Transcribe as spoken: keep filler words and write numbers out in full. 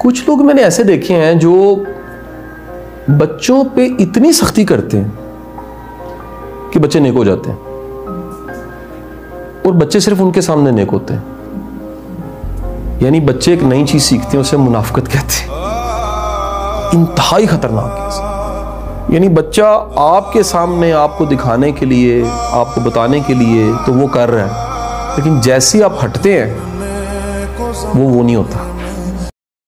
कुछ लोग मैंने ऐसे देखे हैं जो बच्चों पे इतनी सख्ती करते हैं कि बच्चे नेक हो जाते हैं, और बच्चे सिर्फ उनके सामने नेक होते हैं। यानी बच्चे एक नई चीज सीखते हैं, उसे मुनाफिकत कहते हैं। इंतहाई खतरनाक है। यानी बच्चा आपके सामने आपको दिखाने के लिए, आपको बताने के लिए तो वो कर रहा है, लेकिन जैसे ही आप हटते हैं वो वो नहीं होता।